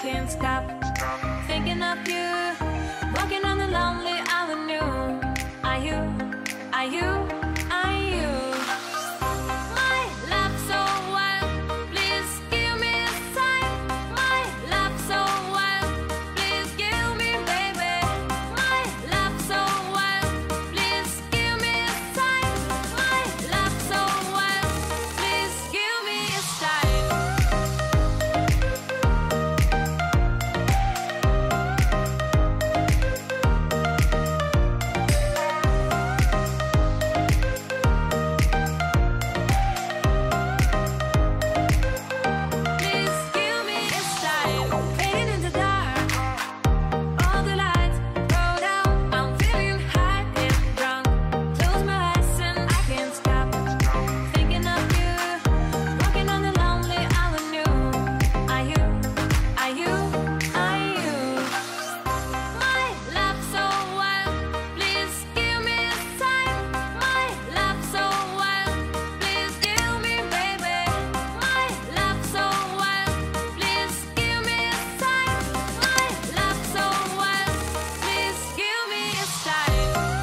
can't stop thinking of you, walking on the lonely avenue. Are you, are you, are you my love so wild? Please give me a sign. My love so wild, please give me, baby. My love so wild, please give me a sign. My love so wild, please give me a sign. Please give me a sign. Fading in the dark, all the lights go down. I'm feeling high and drunk. Close my eyes and I can't stop thinking of you, walking on the lonely avenue. Are you, are you, are you my love so wild? Please give me a sign. My love so wild, please give me, baby. My love so wild, please give me a sign. My love so wild, please give me a sign.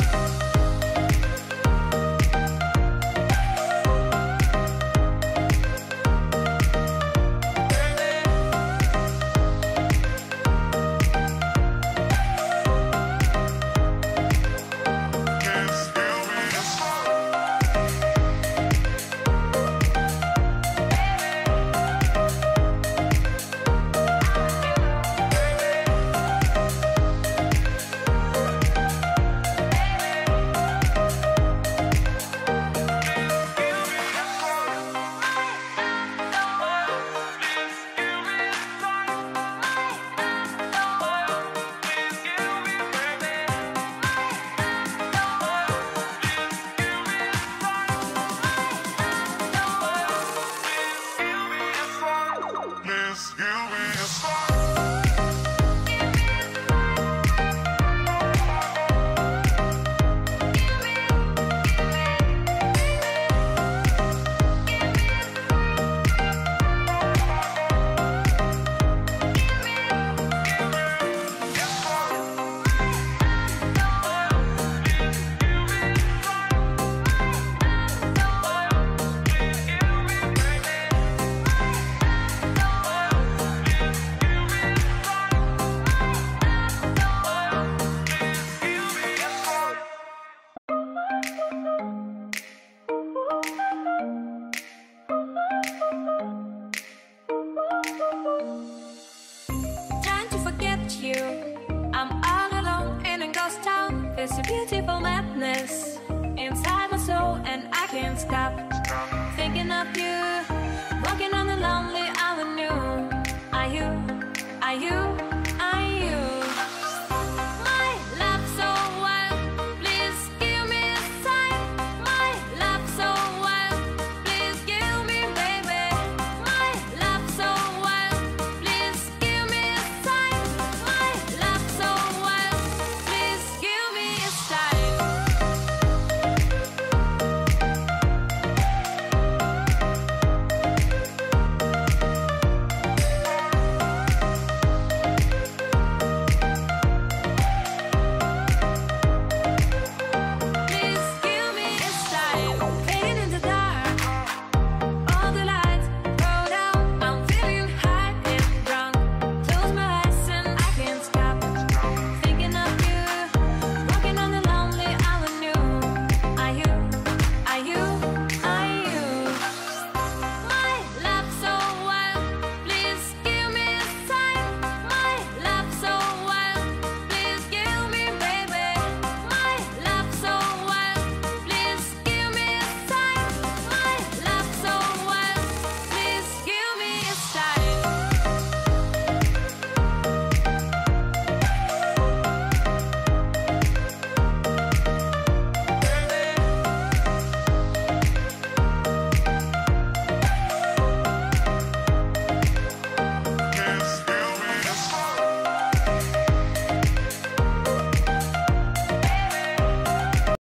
Please give me a sign. Trying to forget you, I'm all alone in a ghost town. There's a beautiful madness inside my soul, and I can't stop